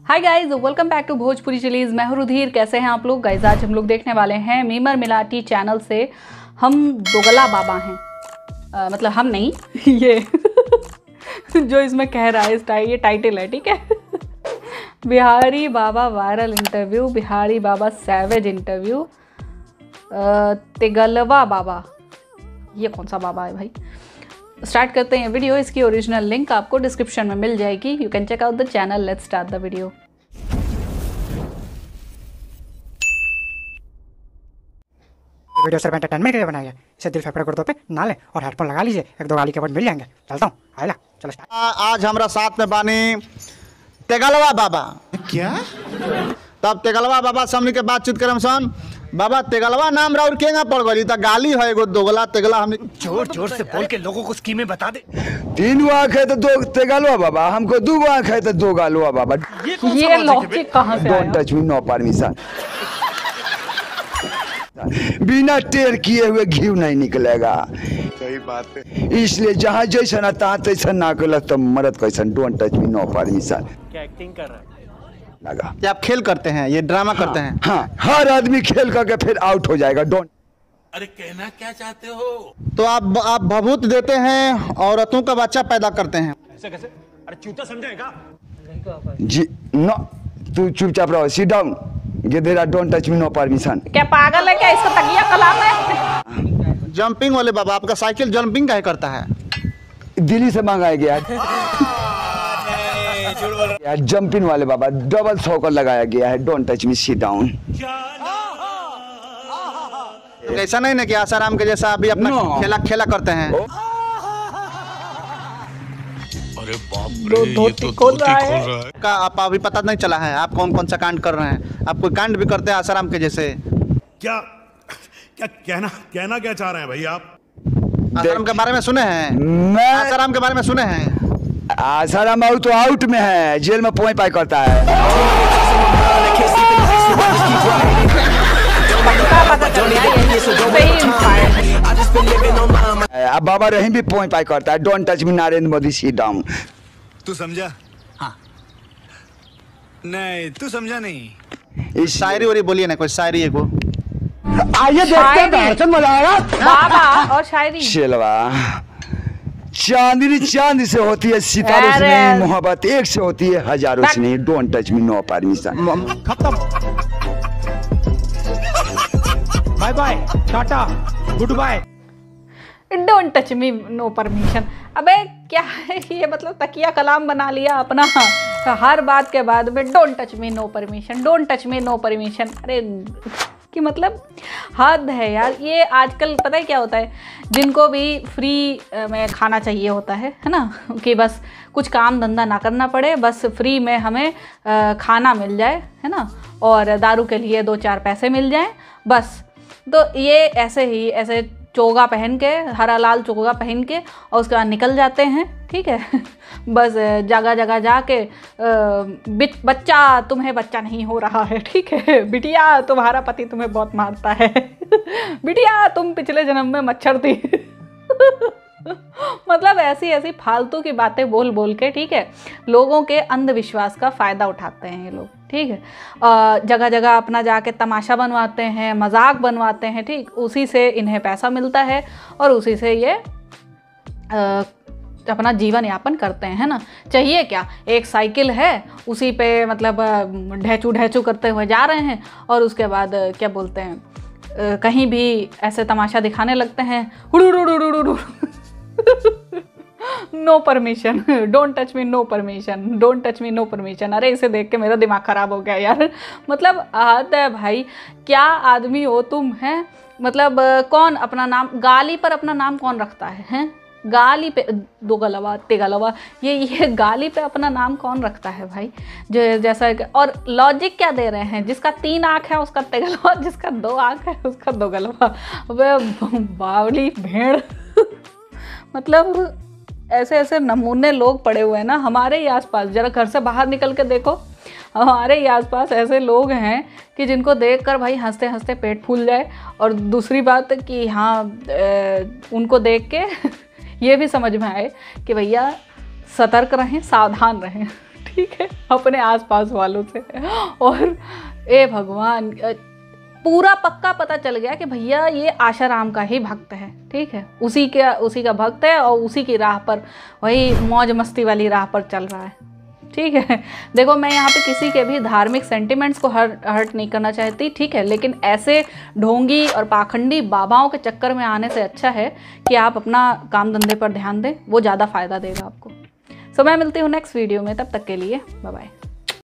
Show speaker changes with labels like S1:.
S1: Hi guys, welcome back to Bhojpuri chillies. मैं हूं रुधिर। कैसे हैं आप लोग गाइज? आज हम लोग देखने वाले हैं मीमर मिलाटी चैनल से हम दोगला बाबा हैं। मतलब हम नहीं ये जो इसमें कह रहा है ये टाइटल है, ठीक है। बिहारी बाबा वायरल इंटरव्यू, बिहारी बाबा सैवेज इंटरव्यू, तेगलवा बाबा, ये कौन सा बाबा है भाई? स्टार्ट करते हैं वीडियो। इसकी ओरिजिनल लिंक आपको डिस्क्रिप्शन में मिल जाएगी। You can check out the channel. Let's start the video.
S2: Video सिर्फ एंटरटेनमेंट के लिए बनाया है। इसे दिल फेफड़े गुर्दों पे ना लें और हेडफोन लगा लीजिए। एक दो गाली के वर्ड मिल जाएंगे। चलता हूँ, आइला चलो स्टार्ट।
S3: आज हमारा साथ में बानी तेगलवा बाबा।
S4: क्या?
S3: तब तेगलवा बाबा से हमने के बातचीत करम सन। बाबा तेगलवा नाम राउर केगा पड़ गई? त गाली है एगो दोगला तेगला। हमने
S4: जोर जोर से बोल के लोगों को स्कीमें बता दे।
S5: 3 आँख है तो 2 तेगलवा बाबा, हमको 2 आँख है तो 2 गालवा बाबा।
S1: ये लॉजिक कहाँ से आया?
S5: Don't touch me, no permission. बिना टेर किए हुए घी नहीं निकलेगा।
S4: सही बात है।
S5: इसलिए जहाँ जैसा ना तहाँ तैसा ना कर तो मरद कैसन। Don't touch me, no permission.
S4: क्या एक्टिंग कर रहा है?
S5: लगा
S3: ये आप खेल करते हैं, ये ड्रामा करते हैं।
S5: हाँ, हर आदमी खेल करके फिर आउट हो जाएगा। डोंट।
S4: अरे कहना क्या चाहते हो?
S3: तो आप भभूत देते हैं, औरतों का बच्चा पैदा करते हैं।
S4: ऐसे कैसे? अरे चूता समझाएगा?
S5: जी नो, तू चुपचाप रहो। Sit down. गेदेरा, don't touch me, no permission.
S1: क्या पागल है क्या? इसका तकिया कलाम है।
S3: जंपिंग वाले बाबा, आपका साइकिल जंपिंग काहे करता है?
S5: दिल्ली से मंगाया गया यार। जंपिंग वाले बाबा, डबल सॉकर लगाया गया है। Don't touch me, sit down.
S3: ऐसा नहीं ना कि आसाराम के जैसा अभी अपना
S5: No.
S3: खेला करते हैं।
S4: अरे बाप रे, ये तो
S1: खोल रहा है।
S3: का आप अभी पता नहीं चला है आप कौन कौन सा कांड कर रहे हैं? आप कोई कांड भी करते हैं आसाराम के जैसे?
S6: क्या क्या कहना क्या चाह रहे हैं भाई आप?
S3: आसाराम के बारे में सुने हैं?
S5: मैं
S3: आसाराम के बारे में सुने हैं?
S5: आसाराम आउट तो आउट में है, जेल में पोई पाई करता है। अब बाबा रहीम भी पोई पाई करता है। Don't touch me, Narendra Modi, sit down.
S6: तू समझा? हाँ। नहीं, तू समझा नहीं।
S5: इस
S3: शायरी वारी बोलिए ना, कोई शायरी है को।
S5: आइए देखते हैं, दर्शन मजा आएगा।
S1: बाबा और शायरी।
S5: शेलवा, चांदनी चांद से होती है, सितारों से नहीं। मोहब्बत एक से होती है, हजारों से नहीं। Don't touch me, no permission.
S2: खत्म। बाय बाय, टाटा, goodbye.
S1: Don't touch me, no permission. अबे क्या है ये? मतलब तकिया कलाम बना लिया अपना हर बात के बाद में। Don't touch me, no permission, don't touch me, no permission. अरे कि मतलब हद है यार। ये आजकल पता है क्या होता है, जिनको भी फ्री में खाना चाहिए होता है ना, कि बस कुछ काम धंधा ना करना पड़े, बस फ्री में हमें खाना मिल जाए, है ना, और दारू के लिए 2-4 पैसे मिल जाएं बस। तो ये ऐसे चोगा पहन के, हरा लाल चोगा पहन के, और उसके बाद निकल जाते हैं, ठीक है। बस जगह जगह जाके बच्चा, तुम्हें बच्चा नहीं हो रहा है, ठीक है। बिटिया, तुम्हारा पति तुम्हें बहुत मारता है। बिटिया, तुम पिछले जन्म में मच्छर थी। मतलब ऐसी फालतू की बातें बोल बोल के, ठीक है, लोगों के अंधविश्वास का फ़ायदा उठाते हैं ये लोग, ठीक है। जगह जगह अपना जाके तमाशा बनवाते हैं, मजाक बनवाते हैं, ठीक। उसी से इन्हें पैसा मिलता है और उसी से ये अपना जीवन यापन करते हैं, है ना। चाहिए क्या? एक साइकिल है, उसी पे मतलब ढेचू करते हुए जा रहे हैं, और उसके बाद क्या बोलते हैं, कहीं भी ऐसे तमाशा दिखाने लगते हैं। No permission, don't touch me, no permission, don't touch me, no permission. अरे इसे देख के मेरा दिमाग ख़राब हो गया यार। मतलब हद है भाई, क्या आदमी हो तुम, हैं? मतलब कौन अपना नाम, गाली पर अपना नाम कौन रखता है, हैं? गाली पे दोगलवा, तेगलवा, ये गाली पे अपना नाम कौन रखता है भाई? जो जैसा, और लॉजिक क्या दे रहे हैं? जिसका 3 आँख है उसका तेगलवा, जिसका 2 आँख है उसका दोगलवा। वे बावली भेड़। मतलब ऐसे नमूने लोग पड़े हुए हैं ना हमारे ही आसपास। जरा घर से बाहर निकल के देखो, हमारे ही आसपास ऐसे लोग हैं कि जिनको देखकर भाई हंसते हंसते पेट फूल जाए। और दूसरी बात कि हाँ, उनको देख के ये भी समझ में आए कि भैया सतर्क रहें, सावधान रहें। ठीक है, अपने आसपास वालों से। और ए भगवान, पूरा पक्का पता चल गया कि भैया ये आशाराम का ही भक्त है, ठीक है, उसी का भक्त है और उसी की राह पर, वही मौज मस्ती वाली राह पर चल रहा है, ठीक है। देखो मैं यहाँ पे किसी के भी धार्मिक सेंटिमेंट्स को हर्ट नहीं करना चाहती, ठीक है, लेकिन ऐसे ढोंगी और पाखंडी बाबाओं के चक्कर में आने से अच्छा है कि आप अपना काम धंधे पर ध्यान दें, वो ज़्यादा फ़ायदा देगा आपको। सो मैं मिलती हूँ नेक्स्ट वीडियो में, तब तक के लिए बाय बाय।